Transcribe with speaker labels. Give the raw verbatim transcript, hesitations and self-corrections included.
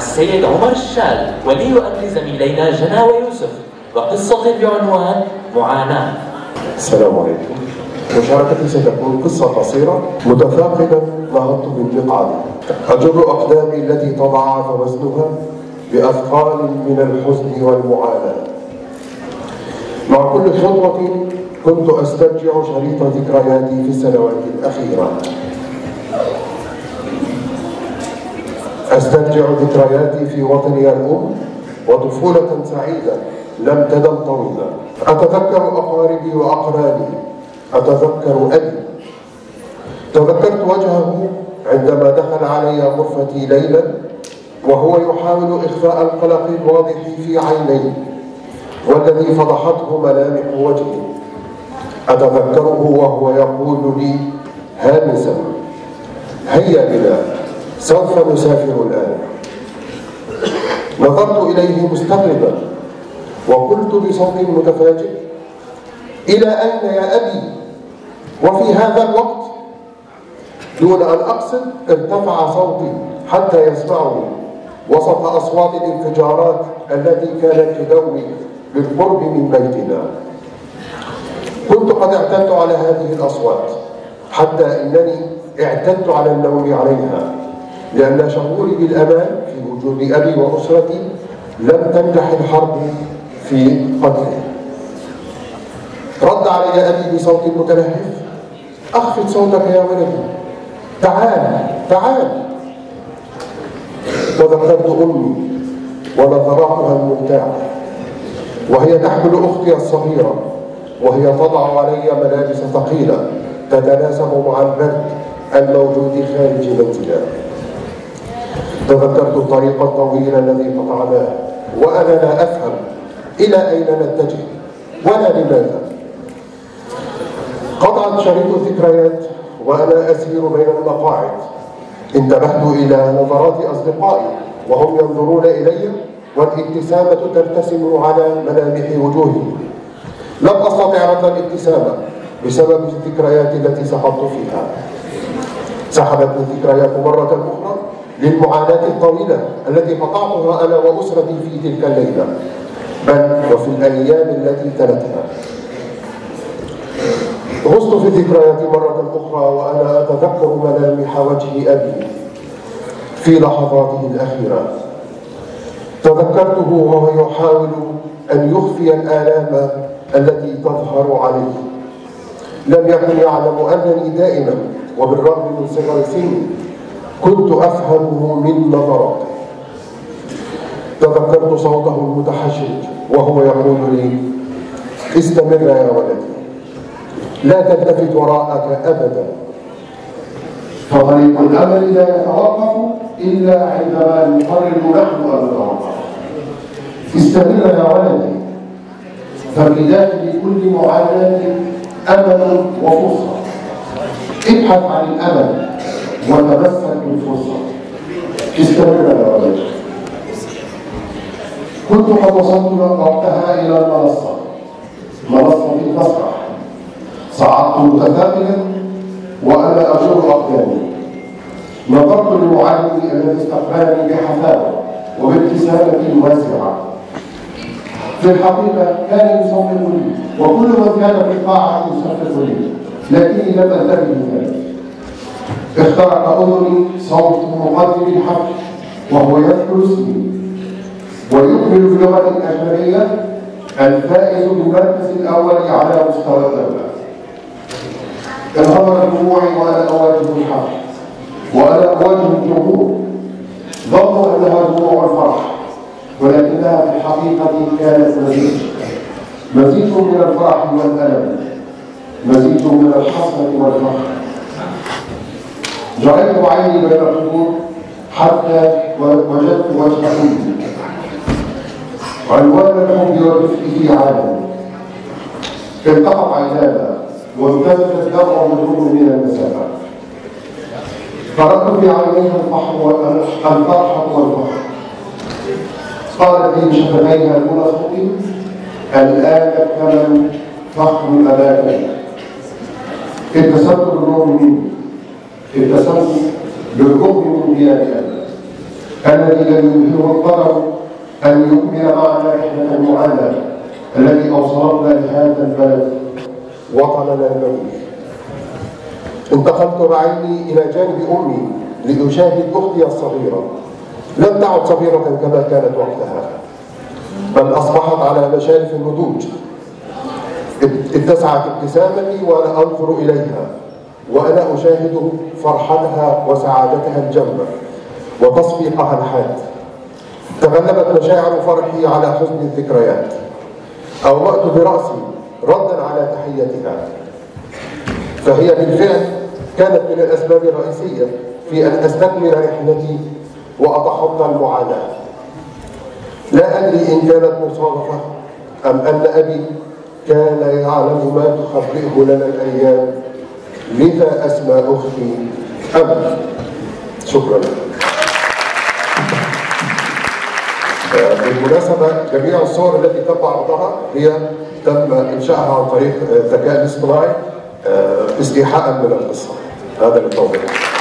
Speaker 1: السيد عمر الشال ولي أمر زميلينا جنى ويوسف وقصة بعنوان معاناة.
Speaker 2: السلام عليكم. مشاركتي ستكون قصة قصيرة. متثاقلا نهضت من مقعدي أجر أقدامي التي تضاعف وزنها بأثقال من الحزن والمعاناة. مع كل خطوة كنت أسترجع شريط ذكرياتي في السنوات الأخيرة. أسترجع ذكرياتي في وطني الأم وطفولة سعيدة لم تدم طويلة. أتذكر أقاربي وأقراني، أتذكر أبي. تذكرت وجهه عندما دخل علي غرفتي ليلا وهو يحاول إخفاء القلق الواضح في عينيه والذي فضحته ملامح وجهه. أتذكره وهو يقول لي هامسا: هيا بنا سوف نسافر الآن. نظرت إليه مستغربا وقلت بصوت متفاجئ: إلى أين يا أبي؟ وفي هذا الوقت دون أن أقصد ارتفع صوتي حتى يسمعني وسط أصوات الانفجارات التي كانت تدوي بالقرب من بيتنا. كنت قد اعتدت على هذه الأصوات حتى إنني اعتدت على النوم عليها، لأن شعوري بالأمان في وجود أبي وأسرتي لم تنجح الحرب في قتله. رد علي أبي بصوت متلهف: أخفض صوتك يا ولدي، تعال تعال. تذكرت أمي ونظراتها الممتعة وهي تحمل أختي الصغيرة وهي تضع علي ملابس ثقيلة تتناسب مع البرد الموجود خارج منزلها. تذكرت الطريق الطويل الذي قطعناه وأنا لا أفهم إلى أين نتجه ولا لماذا. قطعت شريط الذكريات وأنا أسير بين المقاعد. انتبهت إلى نظرات أصدقائي وهم ينظرون إلي والابتسامة ترتسم على ملامح وجوههم. لم أستطع رد الابتسامة بسبب الذكريات التي سقطت فيها. سحبتني الذكريات مرة أخرى للمعاناة الطويلة التي قطعتها أنا وأسرتي في تلك الليلة، بل وفي الأيام التي تلتها. غصت في الذكريات مرة أخرى وأنا أتذكر ملامح وجه أبي في لحظاته الأخيرة. تذكرته وهو يحاول أن يخفي الآلام التي تظهر عليه. لم يكن يعلم أنني دائما وبالرغم من صغر سني كنت أفهمه من نظراته. تذكرت صوته المتحشد وهو يقول لي: استمر يا ولدي، لا تلتفت وراءك أبدا، فطريق الأمل لا يتوقف إلا عندما نقرر نحن أن نتوقف. استمر يا ولدي، ففي داخل كل معاناة أمل وفرصة. ابحث عن الأمل وتمسك بالفرصة. استمر يا ولدي. كنت قد وصلت وقتها إلى المنصة، منصة المسرح. صعدت متثاقلا وأنا أجر أقدامي. نظرت للمعلم الذي استقبلني بحفاوة وبابتسامة واسعة. في الحقيقة كان يصفق لي وكل من كان في القاعة يصفق لي، لكني لم أنتبه لذلك. اخترق أذني صوت مقدم الحفل وهو يذكر اسمي ويكمل بلغة أجنبية: الفائز بالمركز الأول على مستوى الدولة. انهمر دموعي وأنا أواجه الحفل وأنا أواجه الجمهور. ظنوا أنها دموع الفرح ولكنها في الحقيقة كانت مزيج مزيج من الفرح والألم، مزيج من الحسرة والفخر. جريت عيني بين الحضور حتى وجدت وجه أمي، عنوان الحب والرفق في عالم. التقط عينانا وامتدت الدمع بدون من المسافة. قرأت في عينيها الفرحة والفخر. قالت لي بشفتيها دون صوت: الآن اكتمل فخر أباك. ابتسمت بالرغم مني، ابتسمت بالرغم من غياب أبي. الذي لم يمكنه القدر أن يكمل معنا رحلة المعاناة التي أوصلتنا لهذا البلد وطننا الموت. انتقلت بعيني إلى جانب أمي لأشاهد أختي الصغيرة، لم تعد صغيرة كما كانت وقتها، بل أصبحت على مشارف النضوج. اتسعت ابتسامتي وأنا أنظر إليها وأنا أشاهد فرحتها وسعادتها الجمة وتصفيقها الحاد. تغلبت مشاعر فرحي على حزن الذكريات. أومأت برأسي ردا على تحيتها، فهي بالفعل كانت من الأسباب الرئيسية في أن أستكمل رحلتي وأتخطى المعاناة. لا أدري إن كانت مصادفة أم أن أبي كان يعلم ما تخبئه لنا الأيام، لذا أسمى أختي أمل. شكرا. بالمناسبة جميع الصور التي تم عرضها هي تم إنشائها عن طريق الذكاء الاصطناعي استيحاء من القصة. هذا للتوضيح.